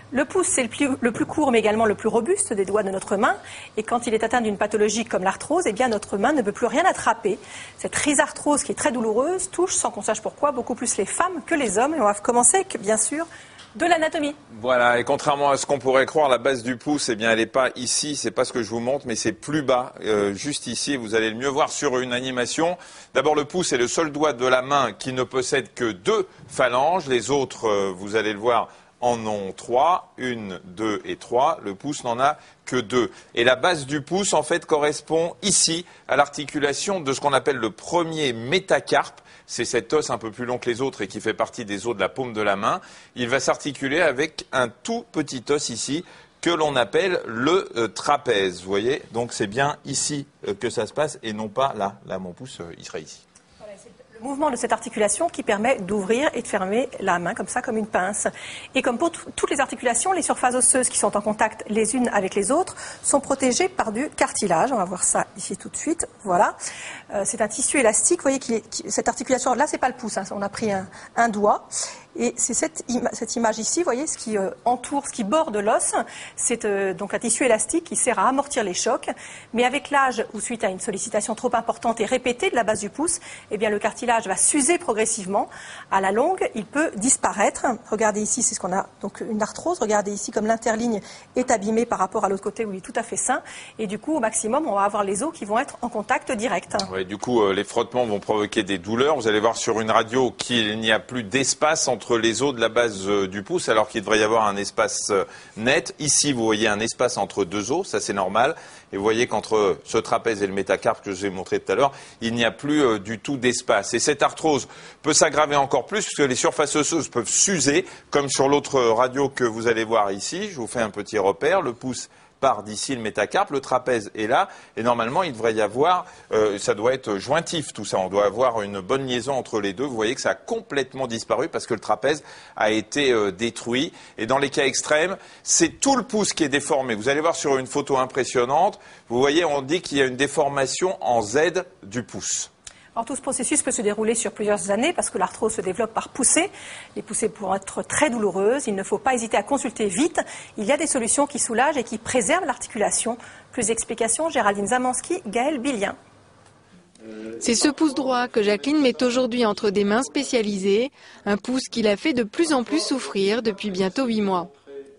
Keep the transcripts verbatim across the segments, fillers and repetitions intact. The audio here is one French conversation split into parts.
Le pouce, c'est le plus, le plus court, mais également le plus robuste des doigts de notre main. Et quand il est atteint d'une pathologie comme l'arthrose, eh bien, notre main ne peut plus rien attraper. Cette rhizarthrose, qui est très douloureuse, touche, sans qu'on sache pourquoi, beaucoup plus les femmes que les hommes. Et on va commencer avec, bien sûr, de l'anatomie. Voilà, et contrairement à ce qu'on pourrait croire, la base du pouce, eh bien, elle n'est pas ici, c'est pas ce que je vous montre, mais c'est plus bas, euh, juste ici, et vous allez le mieux voir sur une animation. D'abord, le pouce est le seul doigt de la main qui ne possède que deux phalanges. Les autres, euh, vous allez le voir, en ont trois, une, deux et trois. Le pouce n'en a que deux. Et la base du pouce, en fait, correspond ici à l'articulation de ce qu'on appelle le premier métacarpe. C'est cet os un peu plus long que les autres et qui fait partie des os de la paume de la main. Il va s'articuler avec un tout petit os ici que l'on appelle le euh, trapèze. Vous voyez, donc c'est bien ici euh, que ça se passe et non pas là. Là, mon pouce, euh, il serait ici. Le mouvement de cette articulation qui permet d'ouvrir et de fermer la main comme ça, comme une pince. Et comme pour toutes les articulations, les surfaces osseuses qui sont en contact les unes avec les autres sont protégées par du cartilage. On va voir ça ici tout de suite. Voilà. Euh, c'est un tissu élastique. Vous voyez que cette articulation, là, c'est pas le pouce. Hein, on a pris un, un doigt. Et c'est cette, ima cette image ici, vous voyez, ce qui euh, entoure, ce qui borde l'os, c'est euh, donc un tissu élastique qui sert à amortir les chocs. Mais avec l'âge, ou suite à une sollicitation trop importante et répétée de la base du pouce, eh bien, le cartilage va s'user progressivement. À la longue, il peut disparaître. Regardez ici, c'est ce qu'on a, donc une arthrose. Regardez ici comme l'interligne est abîmée par rapport à l'autre côté où il est tout à fait sain. Et du coup, au maximum, on va avoir les os qui vont être en contact direct. Oui, du coup, euh, les frottements vont provoquer des douleurs. Vous allez voir sur une radio qu'il n'y a plus d'espace entre les os de la base euh, du pouce, alors qu'il devrait y avoir un espace euh, net. Ici, vous voyez un espace entre deux os, ça c'est normal. Et vous voyez qu'entre ce trapèze et le métacarpe que je vous ai montré tout à l'heure, il n'y a plus euh, du tout d'espace. Et cette arthrose peut s'aggraver encore plus, puisque les surfaces osseuses peuvent s'user, comme sur l'autre radio que vous allez voir ici. Je vous fais un petit repère. Le pouce part d'ici, le métacarpe, le trapèze est là, et normalement il devrait y avoir, euh, ça doit être jointif tout ça, on doit avoir une bonne liaison entre les deux. Vous voyez que ça a complètement disparu parce que le trapèze a été euh, détruit, et dans les cas extrêmes, c'est tout le pouce qui est déformé. Vous allez voir sur une photo impressionnante, vous voyez, on dit qu'il y a une déformation en Z du pouce. Alors, tout ce processus peut se dérouler sur plusieurs années parce que l'arthrose se développe par poussée. Les poussées pourront être très douloureuses. Il ne faut pas hésiter à consulter vite. Il y a des solutions qui soulagent et qui préservent l'articulation. Plus d'explications, Géraldine Zamanski, Gaël Billien. C'est ce pouce droit que Jacqueline met aujourd'hui entre des mains spécialisées. Un pouce qui la fait de plus en plus souffrir depuis bientôt huit mois.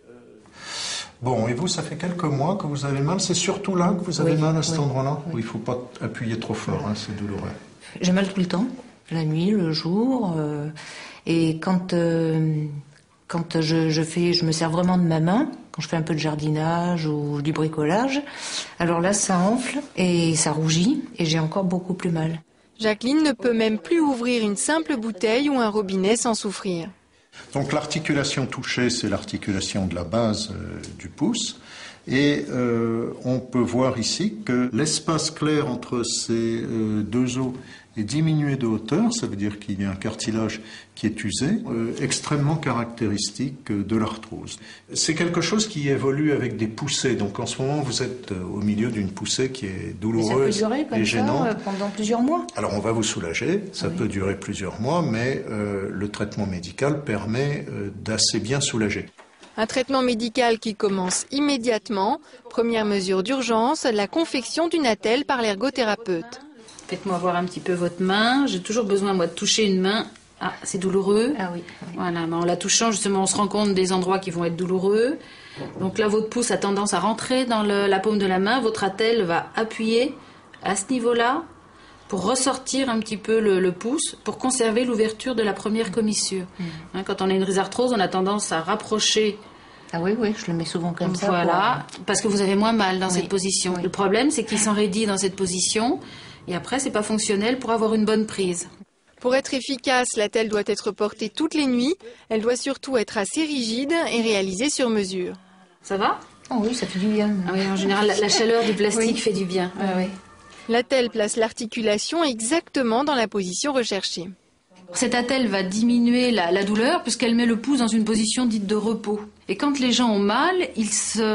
Bon, et vous, ça fait quelques mois que vous avez mal. C'est surtout là que vous avez oui, mal à cet oui, endroit-là oui. Où il ne faut pas appuyer trop fort, hein, c'est douloureux. J'ai mal tout le temps, la nuit, le jour. Euh, et quand, euh, quand je, je, fais, je me sers vraiment de ma main, quand je fais un peu de jardinage ou du bricolage, alors là, ça enfle et ça rougit et j'ai encore beaucoup plus mal. Jacqueline ne peut même plus ouvrir une simple bouteille ou un robinet sans souffrir. Donc l'articulation touchée, c'est l'articulation de la base euh, du pouce. Et euh, on peut voir ici que l'espace clair entre ces euh, deux os est diminué de hauteur. Ça veut dire qu'il y a un cartilage qui est usé, euh, extrêmement caractéristique de l'arthrose. C'est quelque chose qui évolue avec des poussées. Donc en ce moment, vous êtes au milieu d'une poussée qui est douloureuse ça peut durer comme et gênante. Ça, pendant plusieurs mois. Alors on va vous soulager, ça oui. peut durer plusieurs mois, mais euh, le traitement médical permet euh, d'assez bien soulager. Un traitement médical qui commence immédiatement. Première mesure d'urgence, la confection d'une attelle par l'ergothérapeute. Faites-moi voir un petit peu votre main. J'ai toujours besoin, moi, de toucher une main. Ah, c'est douloureux. Ah oui. oui. Voilà, mais en la touchant, justement, on se rend compte des endroits qui vont être douloureux. Donc là, votre pouce a tendance à rentrer dans le, la paume de la main. Votre attelle va appuyer à ce niveau-là pour ressortir un petit peu le, le pouce, pour conserver l'ouverture de la première commissure. Mmh. Hein, quand on a une rhizarthrose, on a tendance à rapprocher. Ah oui, oui, je le mets souvent comme ça. Voilà, pour... parce que vous avez moins mal dans oui. cette position. Oui. Le problème, c'est qu'il s'enraidit dans cette position, et après, c'est pas fonctionnel pour avoir une bonne prise. Pour être efficace, l'attelle doit être portée toutes les nuits. Elle doit surtout être assez rigide et réalisée sur mesure. Ça va ? Oh oui, ça fait du bien. Ah oui, en général, la, la chaleur du plastique oui. fait du bien. Ah oui. L'attelle place l'articulation exactement dans la position recherchée. Cette attelle va diminuer la, la douleur puisqu'elle met le pouce dans une position dite de repos. Et quand les gens ont mal, ils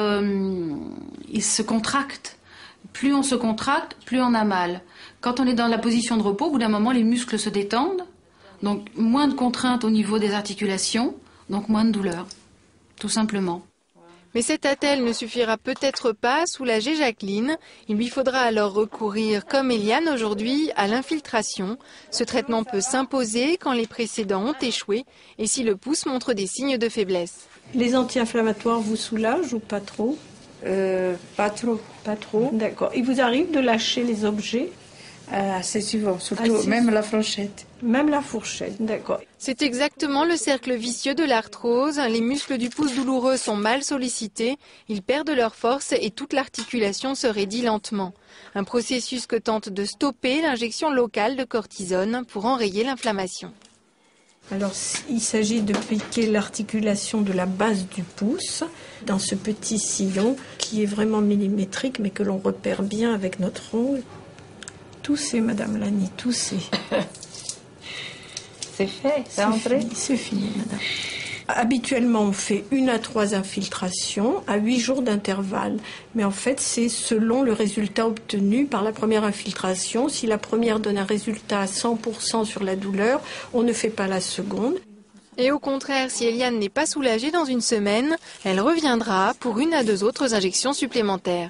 se, ils se contractent. Plus on se contracte, plus on a mal. Quand on est dans la position de repos, au bout d'un moment, les muscles se détendent. Donc moins de contraintes au niveau des articulations, donc moins de douleur. tout simplement. Mais cet attelle ne suffira peut-être pas à soulager Jacqueline. Il lui faudra alors recourir, comme Eliane aujourd'hui, à l'infiltration. Ce traitement peut s'imposer quand les précédents ont échoué et si le pouce montre des signes de faiblesse. Les anti-inflammatoires vous soulagent ou pas trop? euh, Pas trop. Pas trop, d'accord. Il vous arrive de lâcher les objets? Euh, assez souvent, surtout Assez même la fourchette. Même la fourchette, d'accord. C'est exactement le cercle vicieux de l'arthrose. Les muscles du pouce douloureux sont mal sollicités, ils perdent leur force et toute l'articulation se raidit lentement. Un processus que tente de stopper l'injection locale de cortisone pour enrayer l'inflammation. Alors, il s'agit de piquer l'articulation de la base du pouce dans ce petit sillon qui est vraiment millimétrique mais que l'on repère bien avec notre ongle. Toussez, Madame Lani, toussez. C'est fait, c'est entré. C'est fini, Madame. Habituellement, on fait une à trois infiltrations à huit jours d'intervalle. Mais en fait, c'est selon le résultat obtenu par la première infiltration. Si la première donne un résultat à cent pour cent sur la douleur, on ne fait pas la seconde. Et au contraire, si Eliane n'est pas soulagée dans une semaine, elle reviendra pour une à deux autres injections supplémentaires.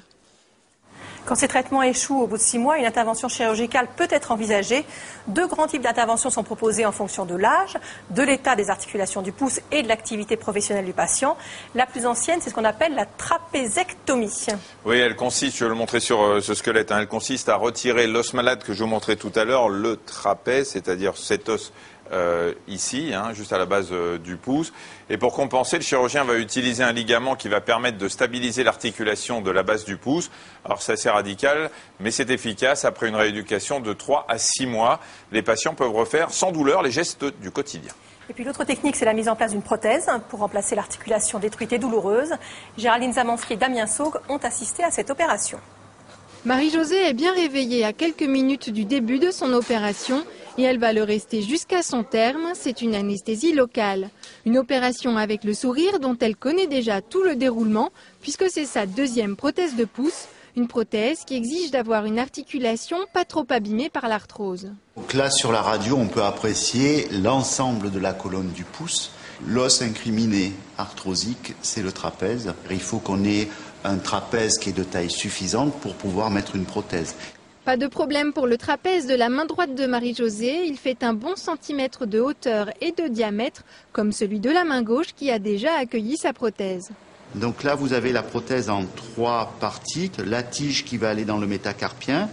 Quand ces traitements échouent au bout de six mois, une intervention chirurgicale peut être envisagée. Deux grands types d'interventions sont proposés en fonction de l'âge, de l'état des articulations du pouce et de l'activité professionnelle du patient. La plus ancienne, c'est ce qu'on appelle la trapézectomie. Oui, elle consiste, je vais le montrer sur euh, ce squelette, hein, elle consiste à retirer l'os malade que je vous montrais tout à l'heure, le trapèze, c'est-à-dire cet os Euh, ici, hein, juste à la base euh, du pouce. Et pour compenser, le chirurgien va utiliser un ligament qui va permettre de stabiliser l'articulation de la base du pouce. Alors c'est assez radical, mais c'est efficace. Après une rééducation de trois à six mois, les patients peuvent refaire sans douleur les gestes du quotidien. Et puis l'autre technique, c'est la mise en place d'une prothèse pour remplacer l'articulation détruite et douloureuse. Géraldine Zamanski et Damien Saugue ont assisté à cette opération. Marie-Josée est bien réveillée à quelques minutes du début de son opération et elle va le rester jusqu'à son terme. C'est une anesthésie locale. Une opération avec le sourire dont elle connaît déjà tout le déroulement puisque c'est sa deuxième prothèse de pouce. Une prothèse qui exige d'avoir une articulation pas trop abîmée par l'arthrose. Donc là, sur la radio, on peut apprécier l'ensemble de la colonne du pouce. L'os incriminé arthrosique, c'est le trapèze. Il faut qu'on ait un trapèze qui est de taille suffisante pour pouvoir mettre une prothèse. Pas de problème pour le trapèze de la main droite de Marie-Josée. Il fait un bon centimètre de hauteur et de diamètre, comme celui de la main gauche qui a déjà accueilli sa prothèse. Donc là, vous avez la prothèse en trois parties. La tige qui va aller dans le métacarpien,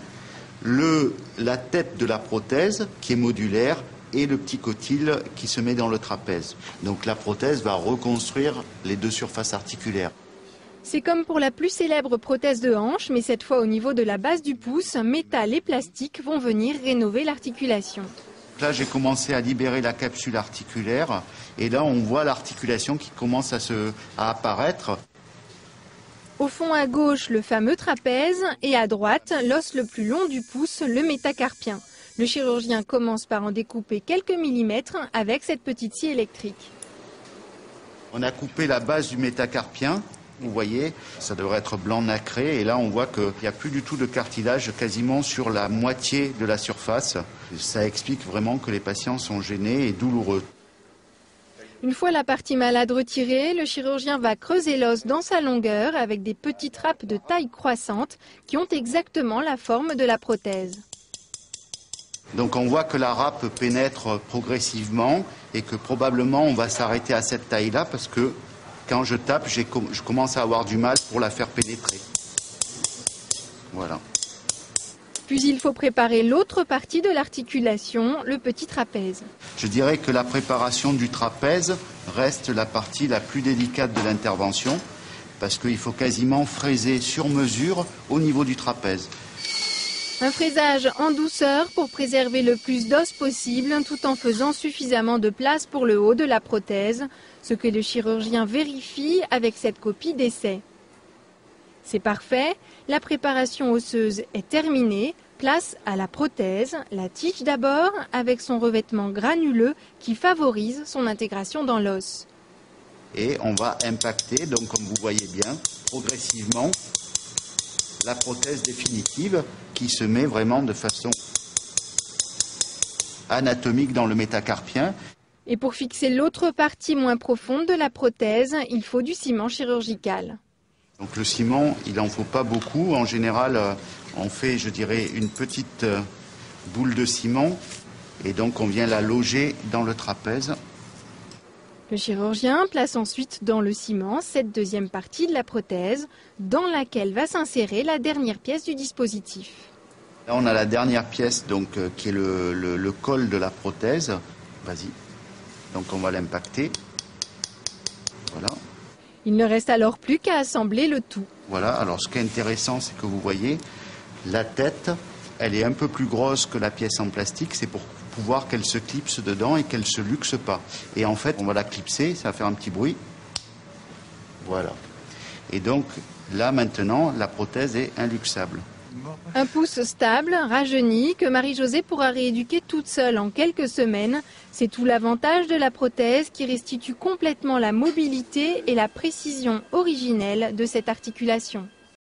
le, la tête de la prothèse qui est modulaire et le petit cotyle qui se met dans le trapèze. Donc la prothèse va reconstruire les deux surfaces articulaires. C'est comme pour la plus célèbre prothèse de hanche, mais cette fois au niveau de la base du pouce, métal et plastique vont venir rénover l'articulation. Là, j'ai commencé à libérer la capsule articulaire et là, on voit l'articulation qui commence à, se, à apparaître. Au fond à gauche, le fameux trapèze et à droite, l'os le plus long du pouce, le métacarpien. Le chirurgien commence par en découper quelques millimètres avec cette petite scie électrique. On a coupé la base du métacarpien. Vous voyez, ça devrait être blanc nacré et là on voit qu'il n'y a plus du tout de cartilage quasiment sur la moitié de la surface. Ça explique vraiment que les patients sont gênés et douloureux. Une fois la partie malade retirée, le chirurgien va creuser l'os dans sa longueur avec des petites râpes de taille croissante qui ont exactement la forme de la prothèse. Donc on voit que la râpe pénètre progressivement et que probablement on va s'arrêter à cette taille-là parce que quand je tape, j'ai, je commence à avoir du mal pour la faire pénétrer. Voilà. Puis il faut préparer l'autre partie de l'articulation, le petit trapèze. Je dirais que la préparation du trapèze reste la partie la plus délicate de l'intervention parce qu'il faut quasiment fraiser sur mesure au niveau du trapèze. Un fraisage en douceur pour préserver le plus d'os possible tout en faisant suffisamment de place pour le haut de la prothèse, ce que le chirurgien vérifie avec cette copie d'essai. C'est parfait, la préparation osseuse est terminée, place à la prothèse, la tige d'abord avec son revêtement granuleux qui favorise son intégration dans l'os. Et on va impacter, donc comme vous voyez bien, progressivement la prothèse définitive qui se met vraiment de façon anatomique dans le métacarpien. Et pour fixer l'autre partie moins profonde de la prothèse, il faut du ciment chirurgical. Donc le ciment, il n'en faut pas beaucoup. En général, on fait, je dirais, une petite boule de ciment et donc on vient la loger dans le trapèze. Le chirurgien place ensuite dans le ciment cette deuxième partie de la prothèse dans laquelle va s'insérer la dernière pièce du dispositif. Là, on a la dernière pièce donc, euh, qui est le, le, le col de la prothèse. Vas-y. Donc on va l'impacter. Voilà. Il ne reste alors plus qu'à assembler le tout. Voilà. Alors ce qui est intéressant, c'est que vous voyez, la tête, elle est un peu plus grosse que la pièce en plastique. C'est pour pouvoir qu'elle se clipse dedans et qu'elle ne se luxe pas. Et en fait, on va la clipser, ça va faire un petit bruit. Voilà. Et donc, là, maintenant, la prothèse est inluxable. Un pouce stable, rajeuni, que Marie-Josée pourra rééduquer toute seule en quelques semaines. C'est tout l'avantage de la prothèse qui restitue complètement la mobilité et la précision originelle de cette articulation.